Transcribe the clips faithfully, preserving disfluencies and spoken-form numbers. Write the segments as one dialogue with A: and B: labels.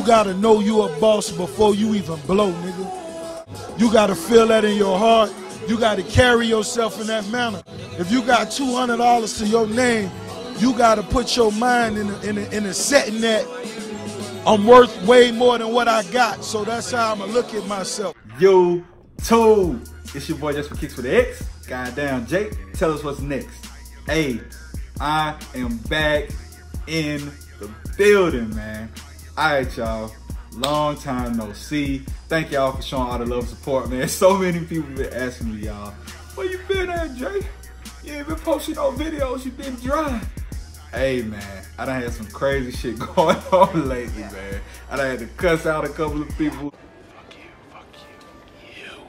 A: gotta know you a boss before you even blow, nigga. You gotta feel that in your heart. You gotta carry yourself in that manner. If you got two hundred dollars to your name, you gotta put your mind in a, in a, in a setting that I'm worth way more than what I got. So that's how I'ma look at myself.
B: Yo, two. It's your boy Just for Kicks with the X. Goddamn, Jake, tell us what's next. Hey, I am back in the building, man. All right, y'all. Long time no see. Thank y'all for showing all the love and support, man. So many people been asking me, y'all, where you been at, Jay? You ain't been posting no videos. You been dry. Hey, man, I done had some crazy shit going on lately, man. I done had to cuss out a couple of people.
C: Fuck you, fuck you, you.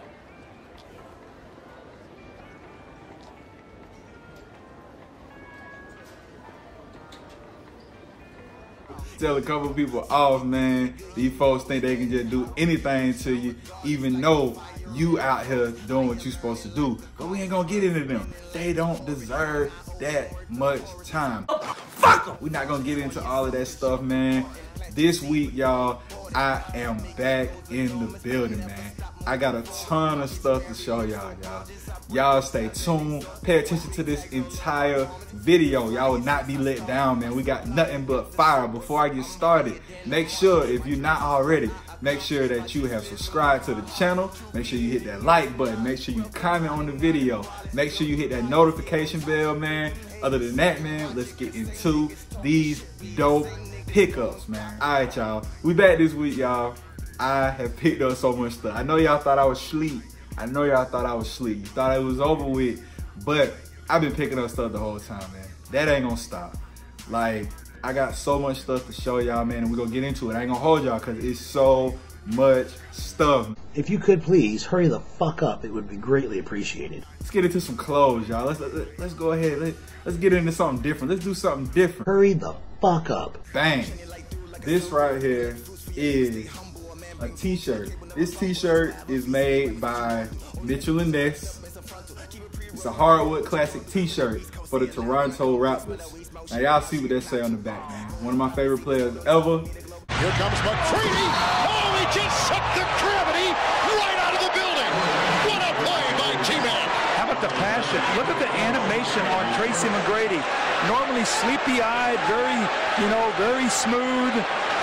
B: Tell a couple of people off, man. These folks think they can just do anything to you, even though you out here doing what you supposed to do. But we ain't gonna get into them. They don't deserve that much time. Fuck them! We're not gonna get into all of that stuff, man. This week, y'all, I am back in the building, man. I got a ton of stuff to show y'all, y'all. Y'all stay tuned. Pay attention to this entire video. Y'all will not be let down, man. We got nothing but fire. Before I get started, make sure, if you're not already, make sure that you have subscribed to the channel. Make sure you hit that like button. Make sure you comment on the video. Make sure you hit that notification bell, man. Other than that, man, let's get into these dope pickups, man. All right, y'all. We back this week, y'all. I have picked up so much stuff. I know y'all thought I was sleep. I know y'all thought I was sleep. You thought it was over with, but I've been picking up stuff the whole time, man. That ain't gonna stop. Like, I got so much stuff to show y'all, man, and we're gonna get into it. I ain't gonna hold y'all because it's so much stuff.
D: If you could please hurry the fuck up, it would be greatly appreciated.
B: Let's get into some clothes, y'all. Let's let, let's go ahead. Let, let's get into something different. Let's do something different.
D: Hurry the fuck up.
B: Bang. This right here is a t-shirt. This t-shirt is made by Mitchell and Ness. It's a hardwood classic t-shirt for the Toronto Raptors. Now y'all see what they say on the back, man. One of my favorite players ever.
C: Here comes McCready. Oh, he just sucked the gravity right out of the building. What a play by T-Man.
E: How about the passion? Look at the animation on Tracy McGrady. Normally sleepy-eyed, very, you know, very smooth.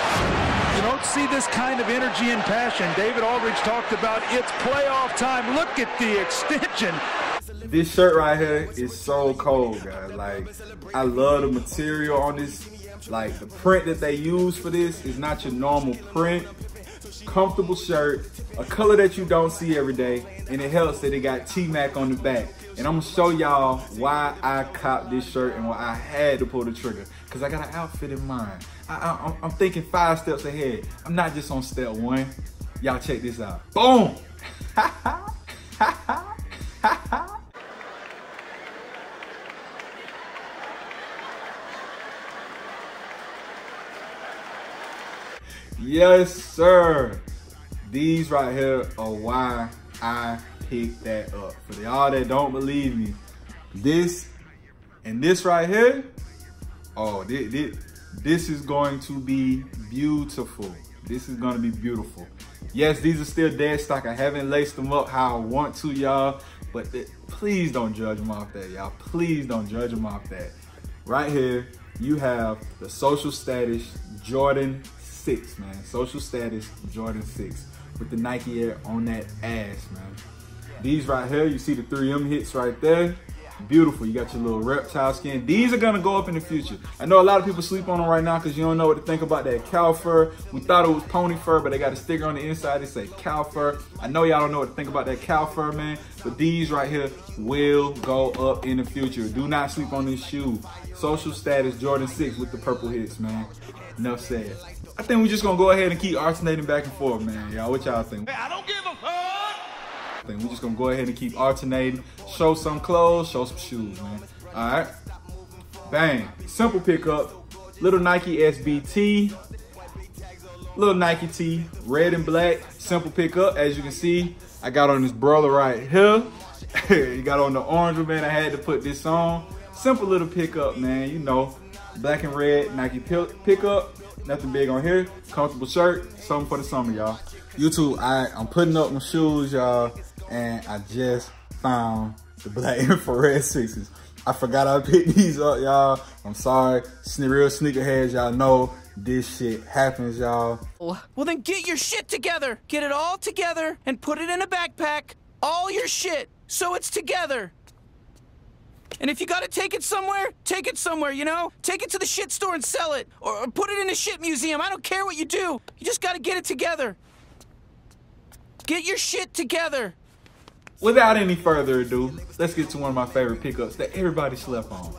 E: You don't see this kind of energy and passion. David Aldridge talked about it's playoff time. Look at the extension.
B: This shirt right here is so cold, guys. Like, I love the material on this. Like, the print that they use for this is not your normal print. Comfortable shirt, a color that you don't see every day, and it helps that it got T-Mac on the back. And I'm gonna show y'all why I copped this shirt and why I had to pull the trigger. Cause I got an outfit in mind. I, I, I'm thinking five steps ahead. I'm not just on step one. Y'all check this out. Boom! Yes, sir. These right here are why I picked that up. For y'all that don't believe me, this and this right here, oh, this, this, this is going to be beautiful. This is going to be beautiful. Yes, these are still dead stock. I haven't laced them up how I want to, y'all. But th please don't judge them off that, y'all. Please don't judge them off that. Right here, you have the Social Status Jordan six, man. Social Status Jordan six with the Nike Air on that ass, man. These right here, you see the three M hits right there. Beautiful. You got your little reptile skin. These are gonna go up in the future. I know a lot of people sleep on them right now because you don't know what to think about that cow fur. We thought it was pony fur, but they got a sticker on the inside that say cow fur. I know y'all don't know what to think about that cow fur, man, but these right here will go up in the future. Do not sleep on this shoe. Social Status Jordan six with the purple hits, man. Enough said. I think we're just gonna go ahead and keep alternating back and forth, man. Y'all, what y'all think?
C: I don't give a fuck.
B: We're just gonna go ahead and keep alternating. Show some clothes, show some shoes, man. All right, bang. Simple pickup. Little Nike S B T. Little Nike tee, red and black. Simple pickup. As you can see, I got on this brother right here. You got on the orange one, man. I had to put this on. Simple little pickup, man. You know, black and red Nike pickup. Nothing big on here. Comfortable shirt, something for the summer, y'all. YouTube, I, I'm putting up my shoes, y'all, and I just found the black infrared sixes. I forgot I picked these up, y'all. I'm sorry. Real sneakerheads, y'all know this shit happens, y'all.
F: Well, then get your shit together. Get it all together and put it in a backpack. All your shit, so it's together. And if you gotta take it somewhere, take it somewhere, you know? Take it to the shit store and sell it. Or, or put it in a shit museum. I don't care what you do. You just gotta get it together. Get your shit together.
B: Without any further ado, let's get to one of my favorite pickups that everybody slept on.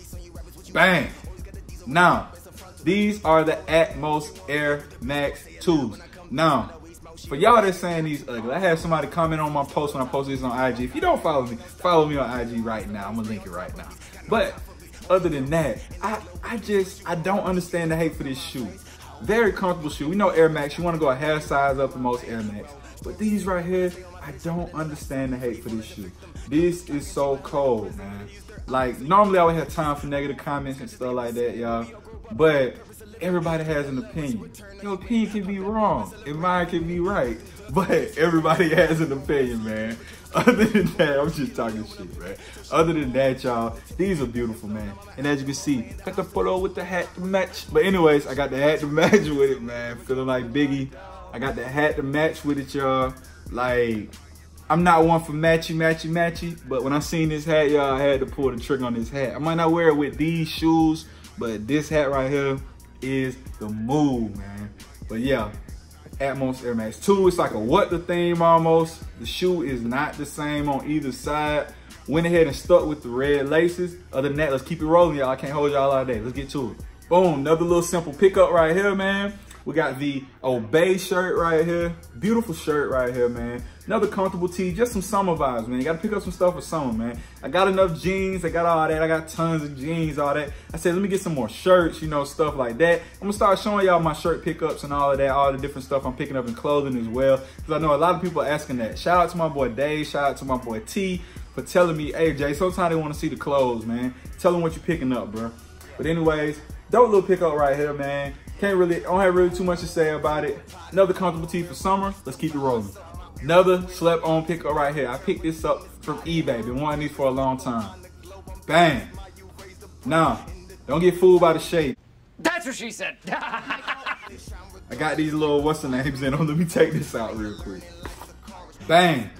B: Bang! Now, these are the Atmos Air Max twos. Now, for y'all that's saying these ugly, I had somebody comment on my post when I posted this on I G. If you don't follow me, follow me on I G right now. I'm gonna link it right now. But other than that, I, I just, I don't understand the hate for this shoe. Very comfortable shoe. We know Air Max, you wanna go a half size up in most Air Max. But these right here, I don't understand the hate for this shoe. This is so cold, man. Like, normally I would have time for negative comments and stuff like that, y'all. But everybody has an opinion. Your opinion can be wrong, and mine can be right. But everybody has an opinion, man. Other than that, I'm just talking shit, man. Other than that, y'all, these are beautiful, man. And as you can see, got the photo with the hat to match. But anyways, I got the hat to match with it, man. Feeling like Biggie. I got the hat to match with it, y'all. Like, I'm not one for matchy, matchy, matchy. But when I seen this hat, y'all, I had to pull the trigger on this hat. I might not wear it with these shoes, but this hat right here is the move, man. But yeah, Atmos Air Max two. It's like a what the theme almost. The shoe is not the same on either side. Went ahead and stuck with the red laces. Other than that, let's keep it rolling, y'all. I can't hold y'all all day. Let's get to it. Boom, another little simple pickup right here, man. We got the Obey shirt right here. Beautiful shirt right here, man. Another comfortable tee, just some summer vibes, man. You gotta pick up some stuff for summer, man. I got enough jeans, I got all that. I got tons of jeans, all that. I said, let me get some more shirts, you know, stuff like that. I'm gonna start showing y'all my shirt pickups and all of that, all the different stuff I'm picking up in clothing as well. Because I know a lot of people are asking that. Shout out to my boy Dave, shout out to my boy T for telling me, hey Jay, sometimes they wanna see the clothes, man. Tell them what you're picking up, bro. But anyways, dope little pickup right here, man. Can't really, don't have really too much to say about it. Another comfortable tee for summer. Let's keep it rolling. Another slept on pickup right here. I picked this up from eBay. Been wanting these for a long time. Bang. Now, don't get fooled by the shape.
F: That's what she said.
B: I got these little what's the names in them. Let me take this out real quick. Bang.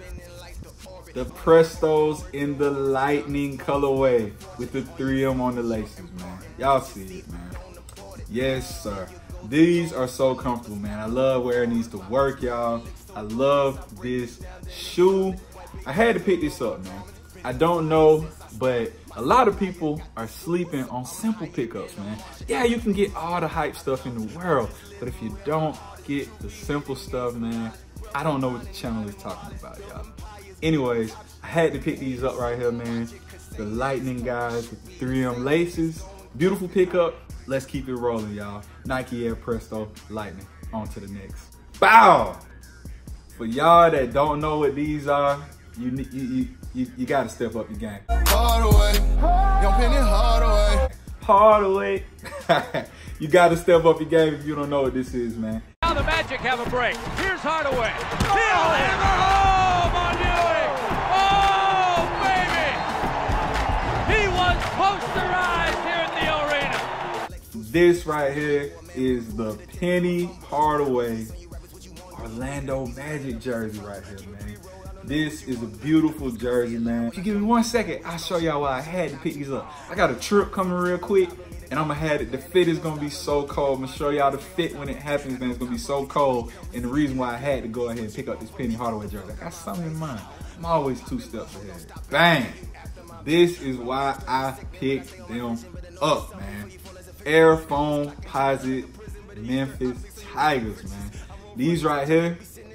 B: The Prestos in the lightning colorway with the three M on the laces, man. Y'all see it, man. Yes, sir. These are so comfortable, man. I love wearing these to work, y'all. I love this shoe. I had to pick this up, man. I don't know, but a lot of people are sleeping on simple pickups, man. Yeah, you can get all the hype stuff in the world, but if you don't get the simple stuff, man, I don't know what the channel is talking about, y'all. Anyways, I had to pick these up right here, man. The Lightning guys with the three M laces. Beautiful pickup. Let's keep it rolling, y'all. Nike Air Presto Lightning. On to the next. Bow! For y'all that don't know what these are, you you you you, you gotta step up your game.
G: Hardaway, young Penny Hardaway.
B: Hardaway. You gotta step up your game if you don't know what this is, man.
H: Now the Magic have a break. Here's Hardaway. He'll hammer home on Ewing. Oh, baby! He was posterized here in the arena.
B: This right here is the Penny Hardaway Orlando Magic jersey right here, man. This is a beautiful jersey, man. If you give me one second, I'll show y'all why I had to pick these up. I got a trip coming real quick, and I'm gonna have it. The fit is gonna be so cold. I'm gonna show y'all the fit when it happens, man. It's gonna be so cold, and the reason why I had to go ahead and pick up this Penny Hardaway jersey. I got something in mind. I'm always two steps ahead. Bang! This is why I picked them up, man. Air Foam Posit Memphis Tigers, man. These right here,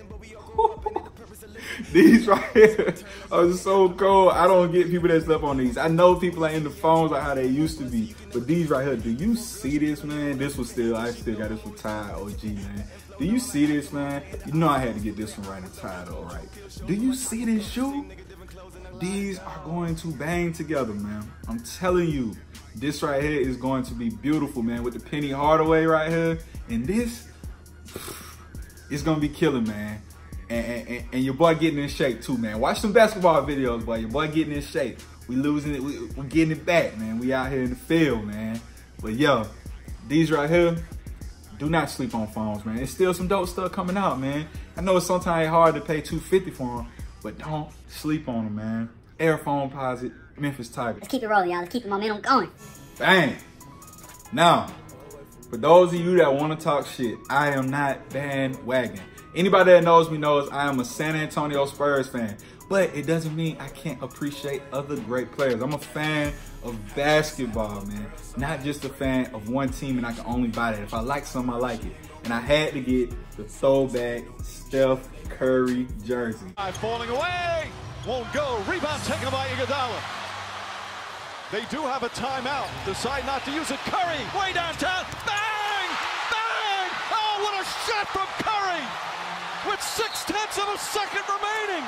B: these right here are so cold. I don't get people that slept on these. I know people are in the phones like how they used to be, but these right here, do you see this, man? This was still, I still got this with Tide O G, man. Do you see this, man? You know I had to get this one right in Tide, all right. Do you see this shoe? these are going to bang together, man. I'm telling you, this right here is going to be beautiful, man, with the Penny Hardaway right here. And this, it's gonna be killing, man. And, and, and your boy getting in shape too, man. Watch some basketball videos, boy. Your boy getting in shape. We losing it, we, we getting it back, man. We out here in the field, man. But yo, these right here, do not sleep on phones, man. There's still some dope stuff coming out, man. I know it's sometimes hard to pay two fifty for them, but don't sleep on them, man. Air Foamposite, Memphis Tigers.
I: Let's keep it rolling, y'all. Let's keep the momentum going.
B: Bang. Now, for those of you that want to talk shit, I am not bandwagon. Anybody that knows me knows I am a San Antonio Spurs fan, but it doesn't mean I can't appreciate other great players. I'm a fan of basketball, man. Not just a fan of one team and I can only buy that. If I like something, I like it. And I had to get the throwback Steph Curry jersey.
C: Falling away, won't go. Rebound taken by Iguodala. They do have a timeout. Decide not to use it. Curry, way downtown. Bang! Bang! Oh, what a shot from Curry! With six tenths of a second remaining.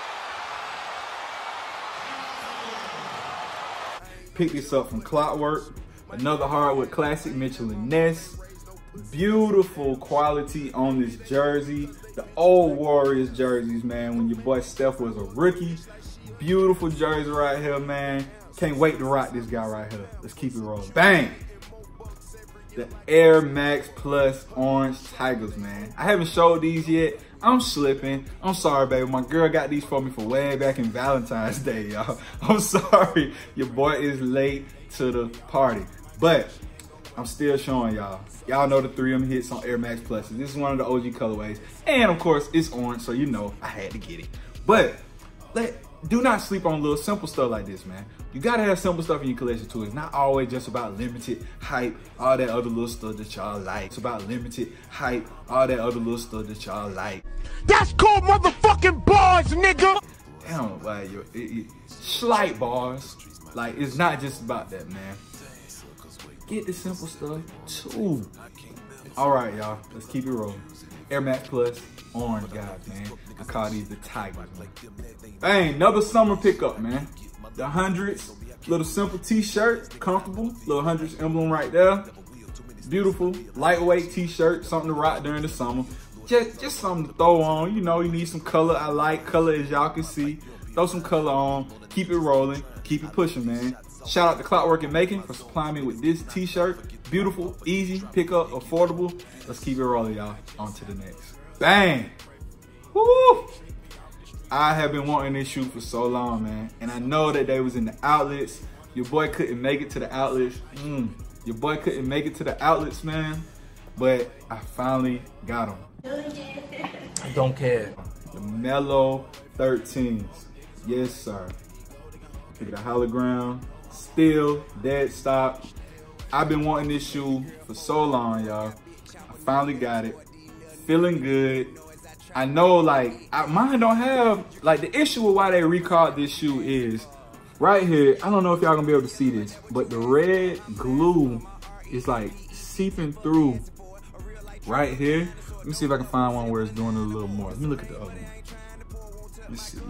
B: Pick this up from Clockwork. Another hardwood classic, Mitchell and Ness. Beautiful quality on this jersey. The old Warriors jerseys, man, when your boy Steph was a rookie. Beautiful jersey right here, man. Can't wait to rock this guy right here. Let's keep it rolling. Bang! The Air Max Plus Orange Tigers, man. I haven't showed these yet. I'm slipping. I'm sorry, baby. My girl got these for me for way back in Valentine's Day, y'all. I'm sorry. Your boy is late to the party. But I'm still showing y'all. Y'all know the three of them hits on Air Max Pluses. This is one of the O G colorways. And of course, it's orange, so you know I had to get it. But let, do not sleep on little simple stuff like this, man. You gotta have simple stuff in your collection too. It's not always just about limited hype, all that other little stuff that y'all like. It's about limited hype, all that other little stuff that y'all like.
J: That's called motherfucking bars, nigga!
B: Damn, like, yo, it, it, slight bars. Like, it's not just about that, man. Get the simple stuff too. All right, y'all, let's keep it rolling. Air Max Plus, orange guys, man. I call these the Tigers, man. Bang, another summer pickup, man. The hundreds, little simple t-shirt, comfortable, little hundreds emblem right there. Beautiful, lightweight t-shirt, something to rock during the summer. Just, just something to throw on. You know, you need some color. I like color, as y'all can see. Throw some color on, keep it rolling, keep it pushing, man. Shout out to Clockwork and Macon for supplying me with this t-shirt. Beautiful, easy, pickup, affordable. Let's keep it rolling, y'all. On to the next. Bang! Woo! I have been wanting this shoe for so long, man. And I know that they was in the outlets. Your boy couldn't make it to the outlets. Mm. Your boy couldn't make it to the outlets, man. But I finally got them. I don't care. The Melo thirteens. Yes, sir. Look at the hologram. Still dead stock. I've been wanting this shoe for so long, y'all. I finally got it. Feeling good. I know, like, I, mine don't have, like, the issue with why they recalled this shoe is right here. I don't know if y'all gonna be able to see this, but the red glue is like seeping through right here. Let me see if I can find one where it's doing it a little more. Let me look at the other one. Let's see.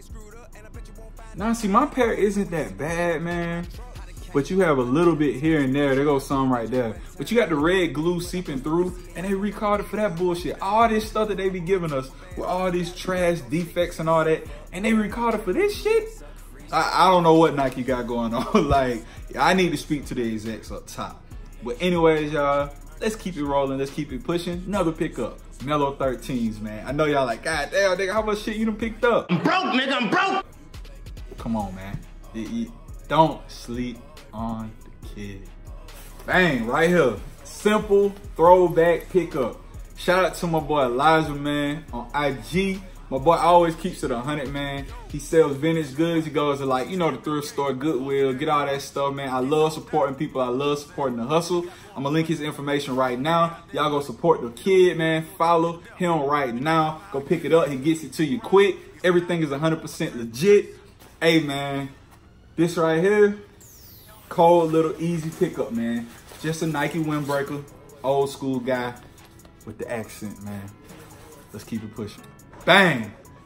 B: Now, see, my pair isn't that bad, man. But you have a little bit here and there. There goes some right there. But you got the red glue seeping through, and they recalled it for that bullshit. All this stuff that they be giving us with all these trash defects and all that, and they recalled it for this shit? I, I don't know what Nike got going on. Like, I need to speak to the execs up top. But anyways, y'all, let's keep it rolling. Let's keep it pushing. Another pickup. Melo thirteens, man. I know y'all like, God damn, nigga, how much shit you done picked up?
J: I'm broke, nigga, I'm broke!
B: Come on, man. You, you, don't sleep on the kid. Bang, right here. Simple throwback pickup. Shout out to my boy Elijah, man, on I G. My boy always keeps it a hundred, man. He sells vintage goods. He goes to, like, you know, the thrift store, Goodwill, get all that stuff, man. I love supporting people. I love supporting the hustle. I'm gonna link his information right now. Y'all go support the kid, man. Follow him right now. Go pick it up. He gets it to you quick. Everything is one hundred percent legit. Hey, man, this right here, cold little easy pickup, man. Just a Nike windbreaker, old school guy with the accent, man. Let's keep it pushing. Bang!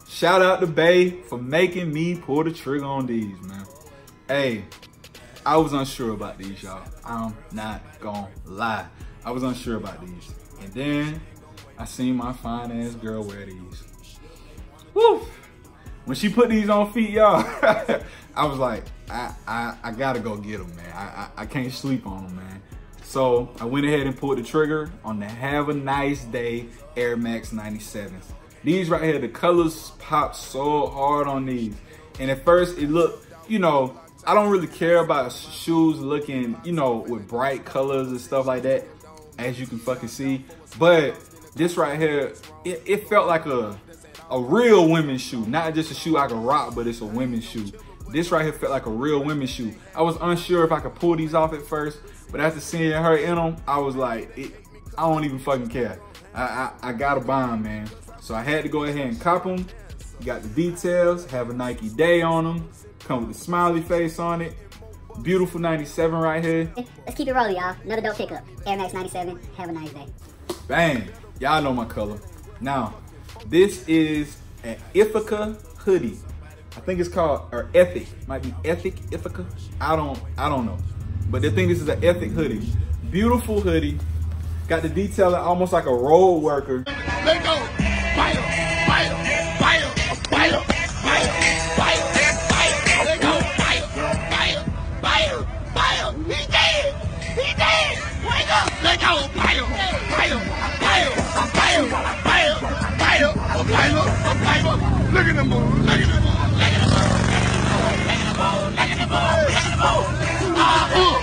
B: Shout out to Bay for making me pull the trigger on these, man. Hey, I was unsure about these, y'all. I'm not gonna lie. I was unsure about these. And then I seen my fine ass girl wear these. Woo! When she put these on feet, y'all, I was like, I, I, I gotta go get them, man. I, I, I can't sleep on them, man. So I went ahead and pulled the trigger on the Have a Nice Day Air Max ninety-sevens. These right here, the colors pop so hard on these. And at first it looked, you know, I don't really care about shoes looking, you know, with bright colors and stuff like that, as you can fucking see. But this right here, it, it felt like a, a real women's shoe. Not just a shoe I could rock, but it's a women's shoe. This right here felt like a real women's shoe. I was unsure if I could pull these off at first, but after seeing her in them, I was like, it, I don't even fucking care. I, I, I gotta buy them, man. So I had to go ahead and cop them. You got the details, have a Nike Day on them. Come with a smiley face on it. Beautiful ninety-seven right here.
I: Let's keep it rolling, y'all. Another dope pickup. Air Max ninety-seven, have a nice day.
B: Bang, y'all know my color. Now, this is an Ithaca hoodie. I think it's called, or Ethic. Might be Ethic, Ithaca. I don't, I don't know. But they think this is an Ethic hoodie. Beautiful hoodie. Got the detailing almost like a road worker.
J: Let go. Bite him. Bite him. Bite him. Bite him. Bite him. Bite him. Bite him. Let go. Bite him. Bite him. Bite him. Bite him. He's dead. He's dead. Wake up. Let go. Bite him. Bite him. Bite him. Bite him. Bite him. Bite him. Bite him. Bite him. Look at the move. Look at the move. Look at the move. Look at the move. Look at the move. Look at the move. Ah, ooh.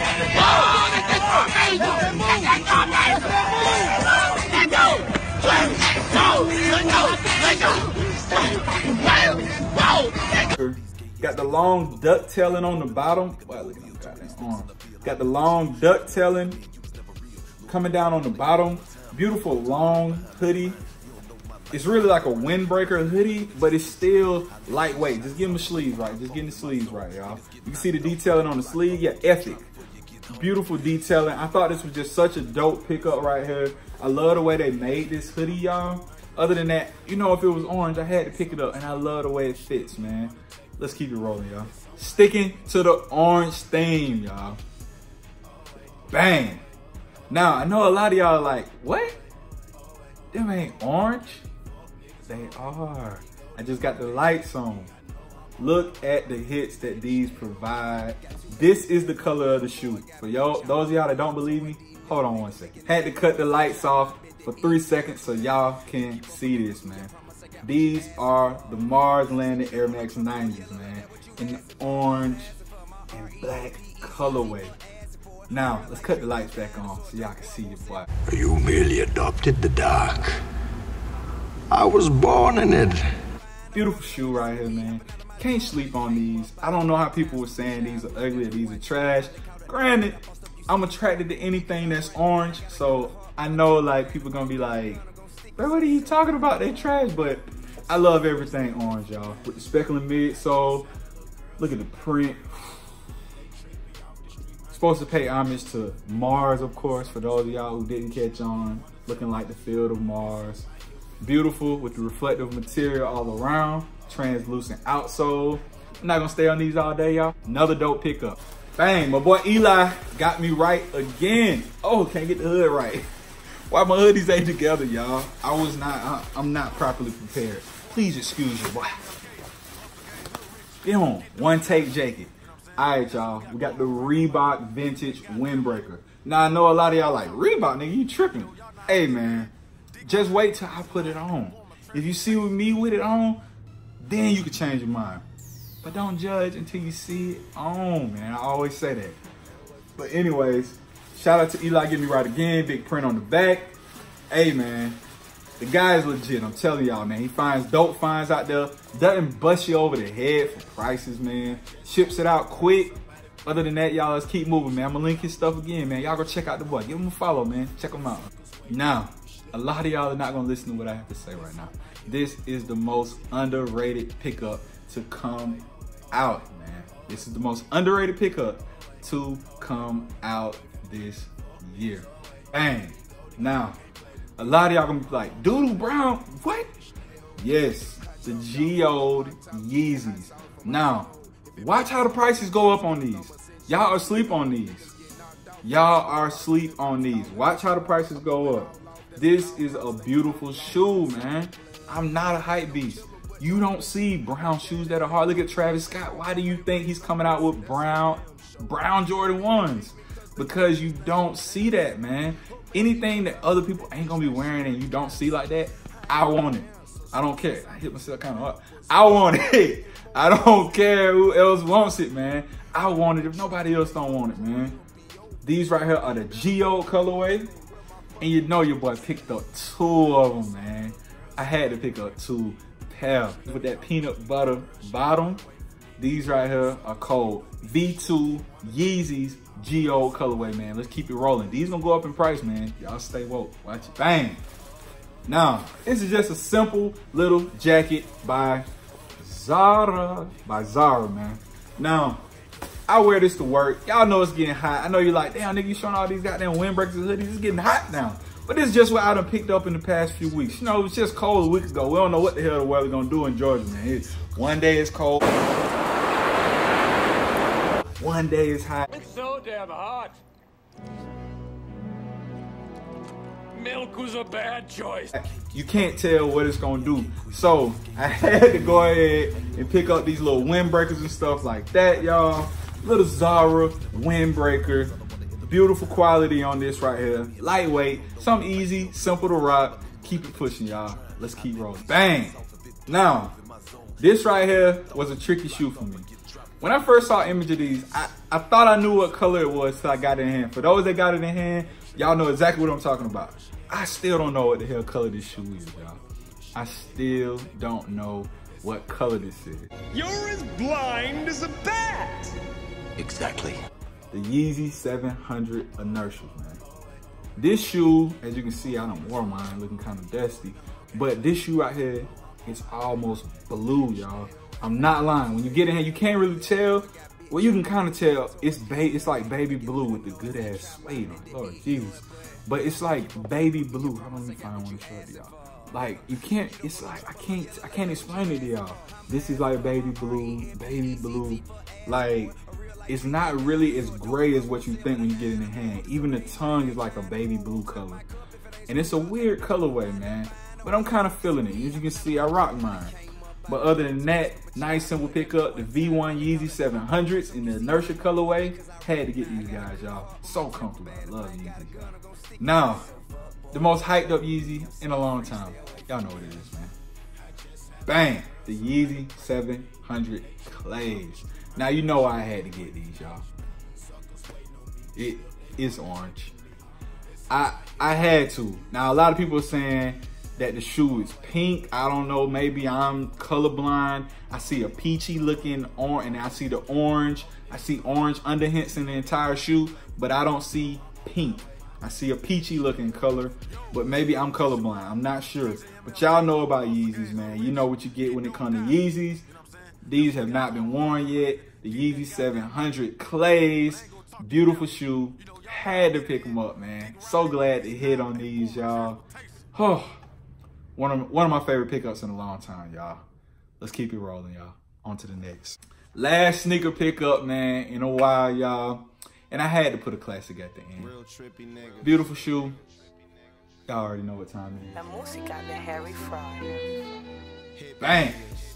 B: Got the long ducktailing on the bottom. Wow, look at this goddamn arm. Got the long ducktailing coming down on the bottom. Beautiful long hoodie. It's really like a windbreaker hoodie, but it's still lightweight. Just give them the sleeves right. Just getting the sleeves right, y'all. You can see the detailing on the sleeve. Yeah, Ethic. Beautiful detailing. I thought this was just such a dope pickup right here. I love the way they made this hoodie, y'all. Other than that, you know, if it was orange, I had to pick it up, and I love the way it fits, man. Let's keep it rolling, y'all. Sticking to the orange theme, y'all. Bang. Now, I know a lot of y'all are like, what? Them ain't orange? They are. I just got the lights on. Look at the hits that these provide. This is the color of the shoe. For y'all, those of y'all that don't believe me, hold on one second. Had to cut the lights off for three seconds so y'all can see this, man. These are the Mars Landing Air Max nineties, man. In the orange and black colorway. Now, let's cut the lights back on so y'all can see it, boy.
K: You merely adopted the dark. I was born in it.
B: Beautiful shoe right here, man. Can't sleep on these. I don't know how people were saying these are ugly or these are trash. Granted, I'm attracted to anything that's orange, so I know like people gonna be like, bro, what are you talking about? They trash, but I love everything orange, y'all. With the speckling midsole, look at the print. Supposed to pay homage to Mars, of course, for those of y'all who didn't catch on. Looking like the field of Mars. Beautiful with the reflective material all around. Translucent outsole. I'm not gonna stay on these all day, y'all. Another dope pickup. Bang, my boy Eli got me right again. Oh, can't get the hood right. Why my hoodies ain't together, y'all? I was not, I, I'm not properly prepared. Please excuse your boy. Get on, one take jacket. All right, y'all, we got the Reebok Vintage Windbreaker. Now, I know a lot of y'all like, Reebok, nigga, you tripping. Hey, man, just wait till I put it on. If you see with me with it on, then you can change your mind. But don't judge until you see it on, man. I always say that. But anyways, shout out to Eli, get me right again. Big print on the back. Hey, man, the guy is legit. I'm telling y'all, man. He finds dope finds out there. Doesn't bust you over the head for prices, man. Ships it out quick. Other than that, y'all, let's keep moving, man. I'm gonna link his stuff again, man. Y'all go check out the boy. Give him a follow, man. Check him out. Now, a lot of y'all are not gonna listen to what I have to say right now. This is the most underrated pickup to come out, man. This is the most underrated pickup to come out this year. Bang. Now, a lot of y'all gonna be like, Doodle Brown, what? Yes, the geode Yeezys. Now, watch how the prices go up on these. Y'all are asleep on these. Y'all are asleep on these. Watch how the prices go up. This is a beautiful shoe, man. I'm not a hype beast. You don't see brown shoes that are hard. Look at Travis Scott. Why do you think he's coming out with brown, brown Jordan ones? Because you don't see that, man. Anything that other people ain't gonna be wearing and you don't see like that, I want it. I don't care. I hit myself kind of hard. I want it. I don't care who else wants it, man. I want it if nobody else don't want it, man. These right here are the Geode colorway. And you know your boy picked up two of them, man. I had to pick up two pair. With that peanut butter bottom, these right here are called V two Yeezys Geode colorway, man. Let's keep it rolling. These gonna go up in price, man. Y'all stay woke. Watch it. Bang. Now, this is just a simple little jacket by Zara. By Zara, man. Now, I wear this to work. Y'all know it's getting hot. I know you're like, damn, nigga, you showing all these goddamn windbreakers and hoodies. It's getting hot now. But this is just what I done picked up in the past few weeks. You know, it was just cold a week ago. We don't know what the hell the weather gonna do in Georgia, man. It's, one day it's cold. One day it's hot.
H: It's so damn hot. Milk was a bad choice.
B: You can't tell what it's gonna do. So I had to go ahead and pick up these little windbreakers and stuff like that, y'all. Little Zara windbreaker. Beautiful quality on this right here. Lightweight, something easy, simple to rock. Keep it pushing, y'all. Let's keep rolling. Bang. Now, this right here was a tricky shoe for me. When I first saw an image of these, I, I thought I knew what color it was till I got it in hand. For those that got it in hand, y'all know exactly what I'm talking about. I still don't know what the hell color this shoe is, y'all. I still don't know what color this is.
J: You're as blind as a bat.
B: Exactly. The Yeezy seven hundred Inertials, man. This shoe, as you can see, I don't wear mine, looking kind of dusty. But this shoe right here, it's almost blue, y'all. I'm not lying. When you get in here, you can't really tell. Well, you can kind of tell it's ba it's like baby blue with the good ass suede on. Lord Jesus. But it's like baby blue. Hold on, let me find one to show it to y'all. Like, you can't, it's like, I can't, I can't explain it to y'all. This is like baby blue, baby blue. Like, it's not really as gray as what you think when you get it in the hand. Even the tongue is like a baby blue color. And it's a weird colorway, man. But I'm kind of feeling it. As you can see, I rock mine. But other than that, nice simple pickup. The V one Yeezy seven hundreds in the Inertia colorway. Had to get these guys, y'all. So comfortable. I love Yeezy. Now, the most hyped up Yeezy in a long time. Y'all know what it is, man. Bang! The Yeezy seven hundred Clays. Now, you know I had to get these, y'all. It is orange. I I had to. Now, a lot of people are saying that the shoe is pink. I don't know, maybe I'm colorblind. I see a peachy looking orange, and I see the orange. I see orange underhints in the entire shoe, but I don't see pink. I see a peachy looking color, but maybe I'm colorblind. I'm not sure. But y'all know about Yeezys, man. You know what you get when it comes to Yeezys. These have not been worn yet. The Yeezy seven hundred Clays. Beautiful shoe. Had to pick them up, man. So glad to hit on these, y'all. Oh, one of, one of my favorite pickups in a long time, y'all. Let's keep it rolling, y'all. On to the next. Last sneaker pickup, man, in a while, y'all. And I had to put a classic at the end. Real trippy nigga. Beautiful shoe. Y'all already know what time it is.
L: La música de Harry Fryer.
B: Bang!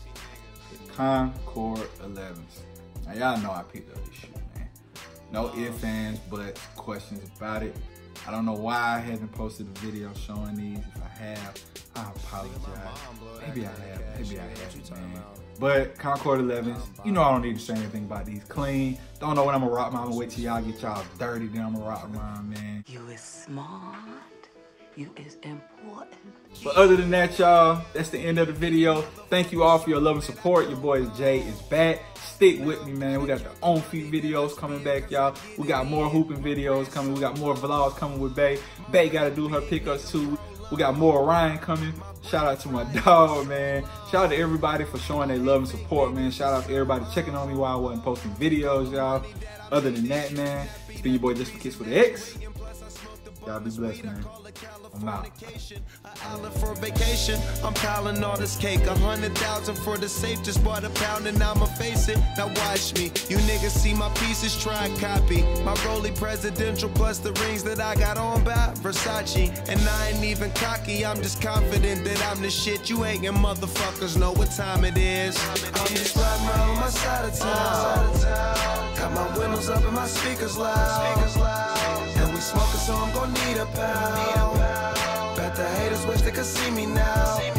B: Concord elevens. Now y'all know I picked up this shoe, man. No ifs, ands, but questions about it. I don't know why I haven't posted a video showing these. If I have, I apologize. Maybe I have, maybe I haven't, man. But Concord elevens, you know I don't need to say anything about these. Clean. Don't know when I'm gonna rock mine. I'm gonna wait till y'all get y'all dirty, then I'm gonna rock mine, man.
L: You is smart. You is important.
B: But other than that, y'all, that's the end of the video. Thank you all for your love and support. Your boy Jay is back. Stick with me, man. We got the on feet videos coming back, y'all. We got more hooping videos coming. We got more vlogs coming with Bay. Bay got to do her pickups too. We got more Orion coming. Shout out to my dog, man. Shout out to everybody for showing their love and support, man. Shout out to everybody checking on me while I wasn't posting videos, y'all. Other than that, man, it's been your boy Just for Kids with the X. Y'all be blessed, man. I'm out.
M: Island for vacation, I'm piling all this cake. A hundred thousand for the safe, just bought a pound and I'ma face it. Now watch me, you niggas see my pieces, try and copy. My Rollie presidential plus the rings that I got on by Versace. And I ain't even cocky, I'm just confident that I'm the shit. You ain't your motherfuckers know what time it is. I'm just riding around on my side of town. Got my windows up and my speakers loud. And we smoking, so I'm gon' need a pound. Bet the haters wish they could see me now.